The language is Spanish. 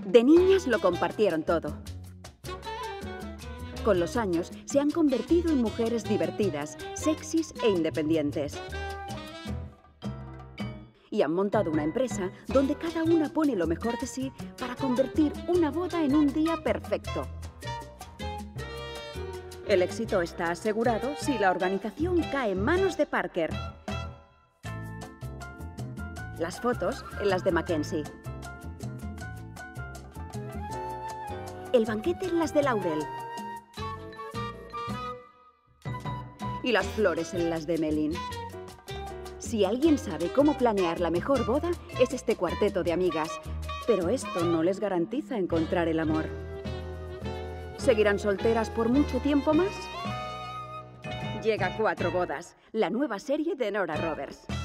De niñas lo compartieron todo. Con los años se han convertido en mujeres divertidas, sexys e independientes. Y han montado una empresa donde cada una pone lo mejor de sí para convertir una boda en un día perfecto. El éxito está asegurado si la organización cae en manos de Parker. Las fotos en las de Mackenzie. El banquete en las de Laurel. Y las flores en las de Melin. Si alguien sabe cómo planear la mejor boda, es este cuarteto de amigas. Pero esto no les garantiza encontrar el amor. ¿Seguirán solteras por mucho tiempo más? Llega Cuatro Bodas, la nueva serie de Nora Roberts.